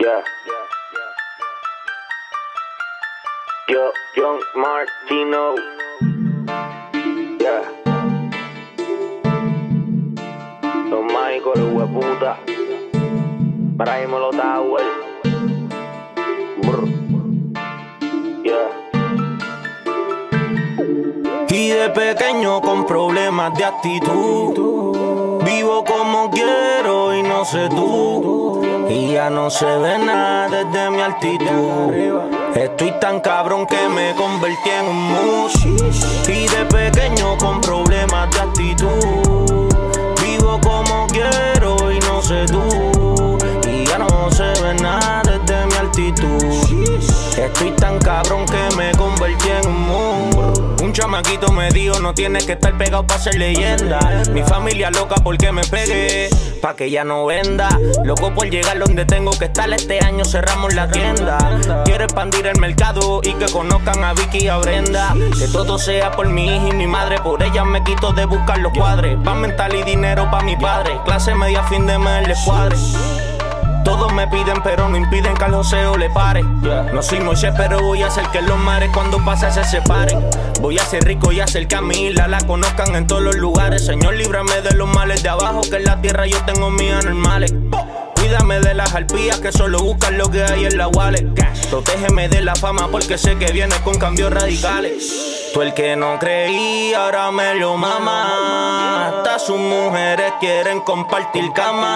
Yeah. Yo, John Martino. Yeah. Don Michael, el hueputa. Braimo los Tower. Yeah. Y de pequeño con problemas de actitud, vivo como quiero y no sé tú. Y ya no se ve nada desde mi altitud. Estoy tan cabrón que me convertí en un mus. Y de pequeño con problemas de actitud, vivo como quiero y no sé tú. Y ya no se ve nada desde mi altitud. Estoy tan cabrón que me convertí en un mus. Un chamaquito me dijo, no tienes que estar pegado para ser leyenda. Mi familia loca porque me pegué, pa' que ya no venda. Loco por llegar donde tengo que estar. Este año cerramos la tienda. Quiero expandir el mercado y que conozcan a Vicky y a Brenda. Que todo sea por mi hija y mi madre. Por ella me quito de buscar los cuadres. Pa' mental y dinero pa' mi padre. Clase media, fin de mes, les cuadre. Todos me piden pero no impiden que al joseo le pare. No soy Moisés pero voy a hacer que los mares cuando pase se separen. Voy a ser rico y hacer que a mi isla la conozcan en todos los lugares. Señor, líbrame de los males de abajo, que en la tierra yo tengo mis anormales. Cuídame de las arpías que solo buscan lo que hay en la wallet. Protégeme de la fama porque sé que viene con cambios radicales. Tú el que no creí ahora me lo mama. Hasta sus mujeres quieren compartir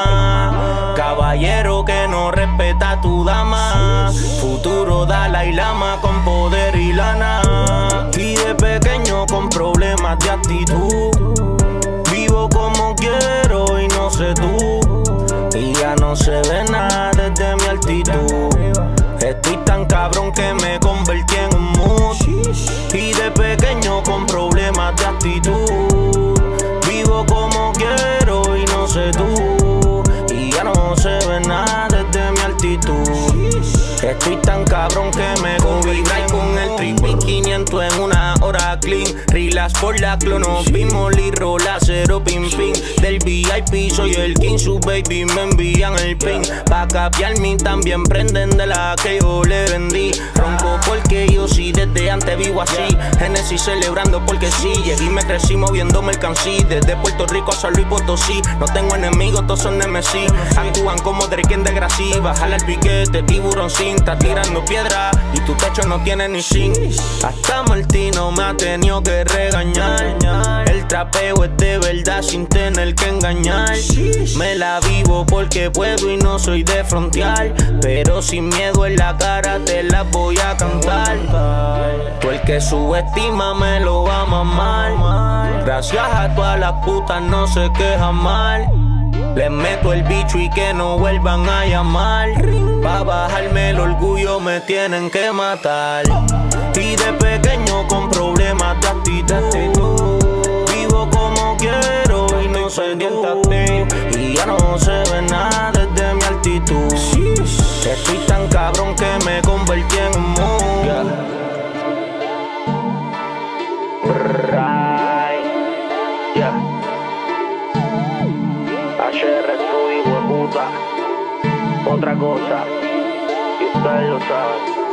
cama. Caballero que no respeta a tu dama. Futuro Dalai Lama con poder y lana. Y de pequeño con problemas de actitud, vivo como quiero y no sé tú. Y ya no se ve nada desde mi altitud. Estoy tan cabrón que me convertí en un mus. Y de pequeño con problemas de actitud, vivo como quiero y no sé tú. Y ya no se ve nada desde mi altitud. Estoy tan cabrón que me convertí con el triple 500 en una hora clean. Rilas por la clono, Pimoli, rola, cero pin pin. Del VIP soy el king, su baby me envían el pin. Pa' capiar mí también prenden de la que yo le vendí. Rompo porque yo sí desde antes vivo así. Genesis celebrando porque sí. Llegué y me crecí moviendo mercancía. Desde Puerto Rico a San Luis Potosí. No tengo enemigos, todos son nemesis. Actúan como Drake en desgracia. Bájale el piquete, tiburón sin. Está tirando piedra y tu techo no tiene ni zinc. Hasta Martino me ha tenido que regañar. El trapeo es de verdad sin tener que engañar. Me la vivo porque puedo y no soy de frontear. Pero sin miedo en la cara te la voy a cantar. Tú el que subestima me lo va a mamar. Gracias a todas las putas no se quejan mal. Les meto el bicho y que no vuelvan a llamar. Pa' bajarme el orgullo me tienen que matar. Y de pequeño con problemas de actitud, vivo como quiero y no sé tú. Y ya no se ve nada desde mi altitud. Estoy tan cabrón que me convertí en un mus. HR tu hijo de puta. Otra cosa, y ustedes lo saben.